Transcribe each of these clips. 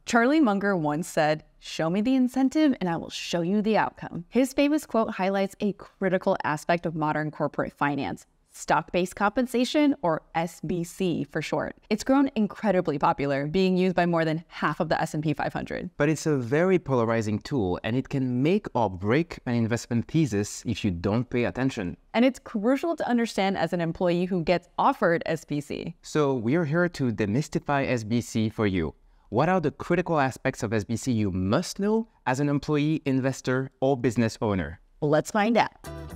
Charlie Munger once said, "Show me the incentive and I will show you the outcome." His famous quote highlights a critical aspect of modern corporate finance: stock-based compensation, or SBC for short. It's grown incredibly popular, being used by more than half of the S&P 500. But it's a very polarizing tool, and it can make or break an investment thesis if you don't pay attention. And it's crucial to understand as an employee who gets offered SBC. So we're here to demystify SBC for you. What are the critical aspects of SBC you must know as an employee, investor, or business owner? Let's find out.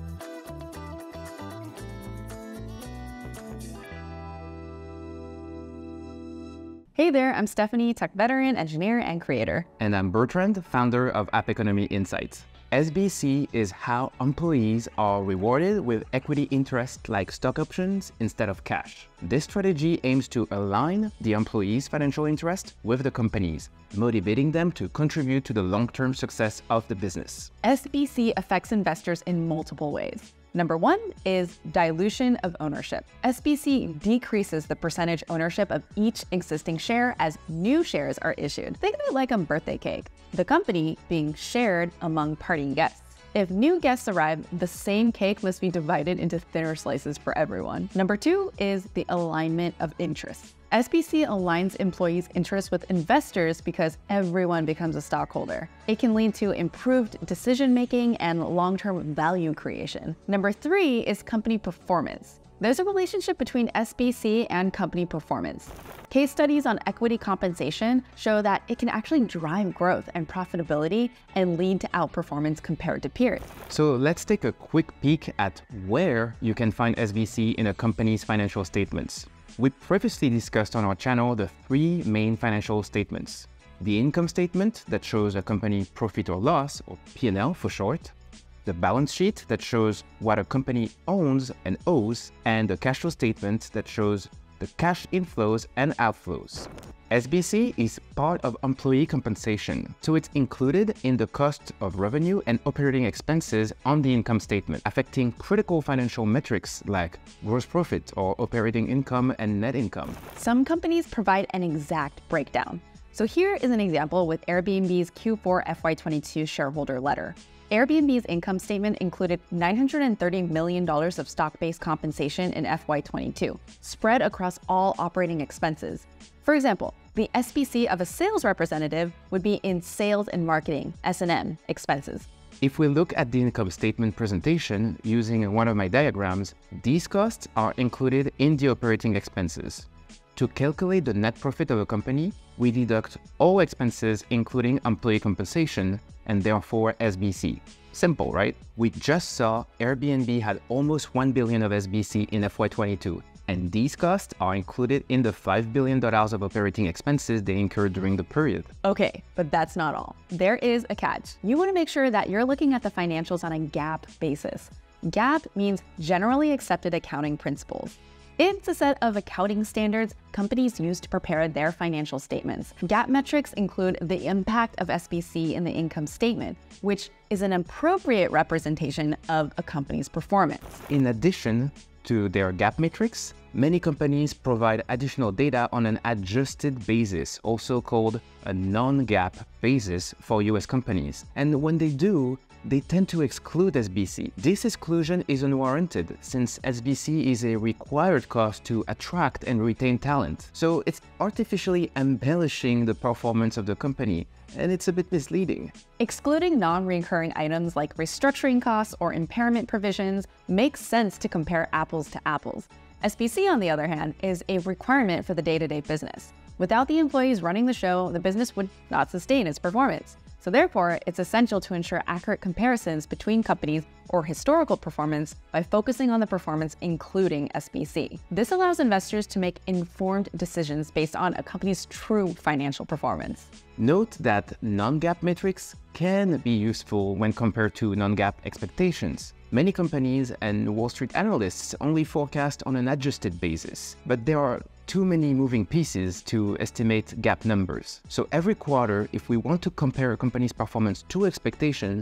Hey there, I'm Stephanie, tech veteran, engineer, and creator. And I'm Bertrand, founder of App Economy Insights. SBC is how employees are rewarded with equity interest like stock options instead of cash. This strategy aims to align the employees' financial interest with the company's, motivating them to contribute to the long-term success of the business. SBC affects investors in multiple ways. Number one is dilution of ownership. SBC decreases the percentage ownership of each existing share as new shares are issued. Think of it like a birthday cake, the company being shared among parting guests. If new guests arrive, the same cake must be divided into thinner slices for everyone. Number two is the alignment of interests. SBC aligns employees' interests with investors because everyone becomes a stockholder. It can lead to improved decision-making and long-term value creation. Number three is company performance. There's a relationship between SBC and company performance. Case studies on equity compensation show that it can actually drive growth and profitability and lead to outperformance compared to peers. So let's take a quick peek at where you can find SBC in a company's financial statements. We previously discussed on our channel the three main financial statements: the income statement that shows a company profit or loss, or P&L for short, the balance sheet that shows what a company owns and owes, and the cash flow statement that shows the cash inflows and outflows. SBC is part of employee compensation, so it's included in the cost of revenue and operating expenses on the income statement, affecting critical financial metrics like gross profit or operating income and net income. Some companies provide an exact breakdown. So here is an example with Airbnb's Q4 FY22 shareholder letter. Airbnb's income statement included $930 million of stock-based compensation in FY22, spread across all operating expenses. For example, the SBC of a sales representative would be in sales and marketing, S&M, expenses. If we look at the income statement presentation using one of my diagrams, these costs are included in the operating expenses. To calculate the net profit of a company, we deduct all expenses including employee compensation and therefore SBC. Simple, right? We just saw Airbnb had almost $1 billion of SBC in FY22, and these costs are included in the $5 billion of operating expenses they incurred during the period. Okay, but that's not all. There is a catch. You want to make sure that you're looking at the financials on a GAAP basis. GAAP means generally accepted accounting principles. It's a set of accounting standards companies use to prepare their financial statements. GAAP metrics include the impact of SBC in the income statement, which is an appropriate representation of a company's performance. In addition to their GAAP metrics, many companies provide additional data on an adjusted basis, also called a non-GAAP basis for US companies. And when they do, they tend to exclude SBC. This exclusion is unwarranted since SBC is a required cost to attract and retain talent. So it's artificially embellishing the performance of the company, and it's a bit misleading. Excluding non-recurring items like restructuring costs or impairment provisions makes sense to compare apples to apples. SBC, on the other hand, is a requirement for the day-to-day business. Without the employees running the show, the business would not sustain its performance. So therefore, it's essential to ensure accurate comparisons between companies or historical performance by focusing on the performance including SBC. This allows investors to make informed decisions based on a company's true financial performance. Note that non-GAAP metrics can be useful when compared to non-GAAP expectations. Many companies and Wall Street analysts only forecast on an adjusted basis, but there are too many moving pieces to estimate GAAP numbers. So every quarter, if we want to compare a company's performance to expectations,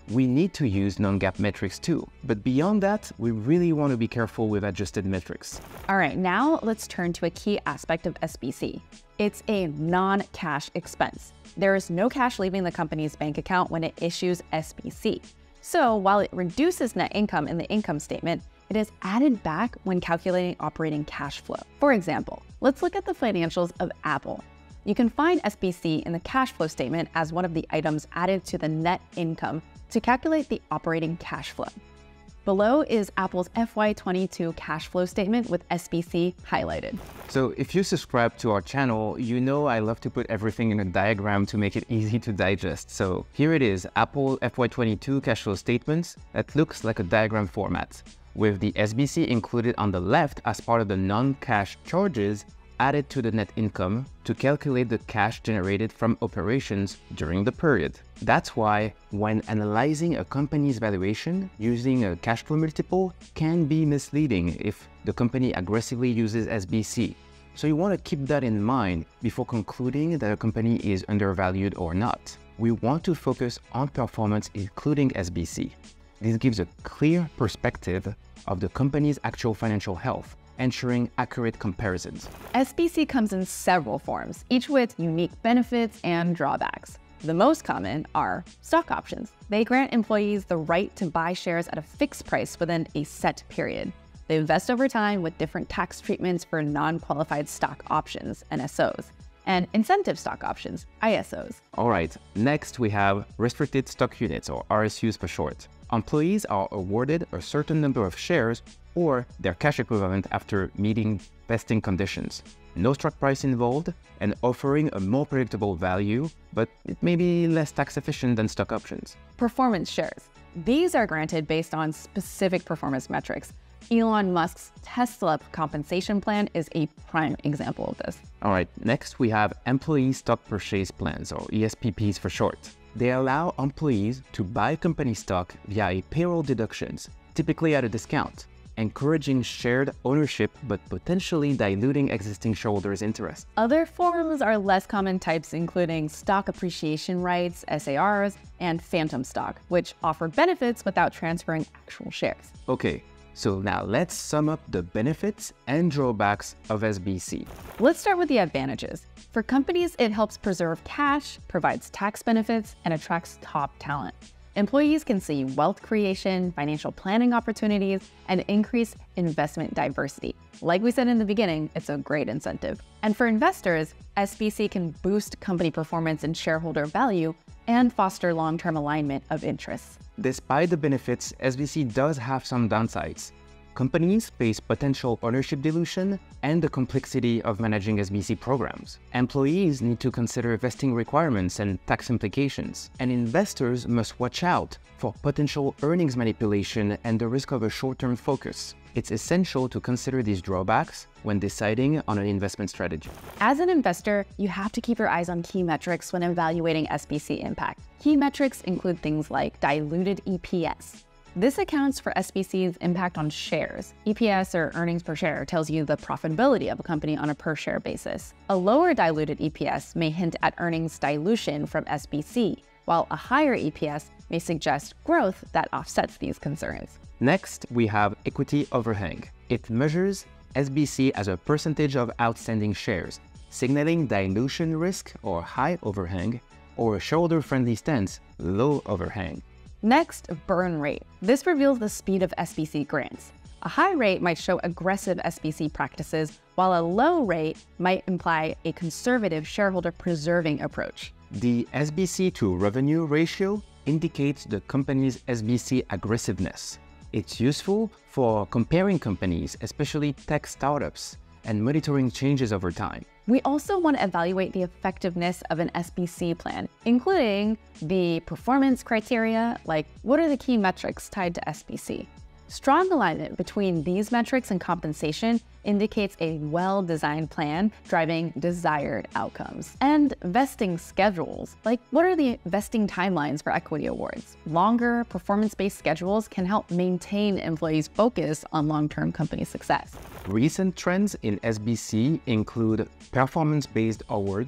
we need to use non-GAAP metrics too. But beyond that, we really want to be careful with adjusted metrics. All right, now let's turn to a key aspect of SBC. It's a non-cash expense. There is no cash leaving the company's bank account when it issues SBC. So while it reduces net income in the income statement, it is added back when calculating operating cash flow. For example, let's look at the financials of Apple. You can find SBC in the cash flow statement as one of the items added to the net income to calculate the operating cash flow. Below is Apple's FY22 cash flow statement with SBC highlighted. So if you subscribe to our channel, you know I love to put everything in a diagram to make it easy to digest. So here it is, Apple FY22 cash flow statements that looks like a diagram format, with the SBC included on the left as part of the non-cash charges added to the net income to calculate the cash generated from operations during the period. That's why when analyzing a company's valuation, using a cash flow multiple can be misleading if the company aggressively uses SBC. So you want to keep that in mind before concluding that a company is undervalued or not. We want to focus on performance including SBC. This gives a clear perspective of the company's actual financial health, ensuring accurate comparisons. SBC comes in several forms, each with unique benefits and drawbacks. The most common are stock options. They grant employees the right to buy shares at a fixed price within a set period. They invest over time with different tax treatments for non-qualified stock options, NSOs, and incentive stock options, ISOs. All right, next we have restricted stock units, or RSUs for short. Employees are awarded a certain number of shares or their cash equivalent after meeting vesting conditions. No strike price involved and offering a more predictable value, but it may be less tax efficient than stock options. Performance shares. These are granted based on specific performance metrics. Elon Musk's Tesla compensation plan is a prime example of this. All right, next we have employee stock purchase plans, or ESPPs for short. They allow employees to buy company stock via payroll deductions, typically at a discount, encouraging shared ownership but potentially diluting existing shareholders' interest. Other forms are less common types, including stock appreciation rights, SARs, and phantom stock, which offer benefits without transferring actual shares. Okay, so now let's sum up the benefits and drawbacks of SBC. Let's start with the advantages. For companies, it helps preserve cash, provides tax benefits, and attracts top talent. Employees can see wealth creation, financial planning opportunities, and increased investment diversity. Like we said in the beginning, it's a great incentive. And for investors, SBC can boost company performance and shareholder value and foster long-term alignment of interests. Despite the benefits, SBC does have some downsides. Companies face potential ownership dilution and the complexity of managing SBC programs. Employees need to consider vesting requirements and tax implications. And investors must watch out for potential earnings manipulation and the risk of a short-term focus. It's essential to consider these drawbacks when deciding on an investment strategy. As an investor, you have to keep your eyes on key metrics when evaluating SBC impact. Key metrics include things like diluted EPS. This accounts for SBC's impact on shares. EPS, or earnings per share, tells you the profitability of a company on a per-share basis. A lower diluted EPS may hint at earnings dilution from SBC, while a higher EPS may suggest growth that offsets these concerns. Next, we have equity overhang. It measures SBC as a percentage of outstanding shares, signaling dilution risk or high overhang, or a shareholder-friendly stance, low overhang. Next, burn rate. This reveals the speed of SBC grants. A high rate might show aggressive SBC practices, while a low rate might imply a conservative shareholder-preserving approach. The SBC to revenue ratio indicates the company's SBC aggressiveness. It's useful for comparing companies, especially tech startups, and monitoring changes over time. We also want to evaluate the effectiveness of an SBC plan, including the performance criteria, like what are the key metrics tied to SBC. Strong alignment between these metrics and compensation indicates a well-designed plan driving desired outcomes. And vesting schedules, like what are the vesting timelines for equity awards? Longer, performance-based schedules can help maintain employees' focus on long-term company success. Recent trends in SBC include performance-based awards,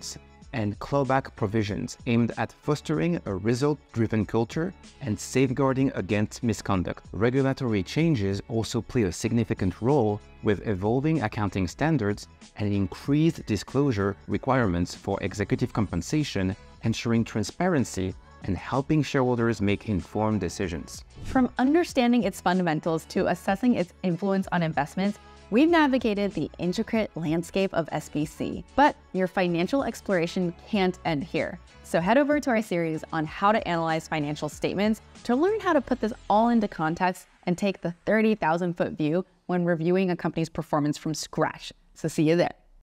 and clawback provisions aimed at fostering a result-driven culture and safeguarding against misconduct. Regulatory changes also play a significant role with evolving accounting standards and increased disclosure requirements for executive compensation, ensuring transparency and helping shareholders make informed decisions. From understanding its fundamentals to assessing its influence on investments, we've navigated the intricate landscape of SBC, but your financial exploration can't end here. So head over to our series on how to analyze financial statements to learn how to put this all into context and take the 30,000-foot view when reviewing a company's performance from scratch. So see you there.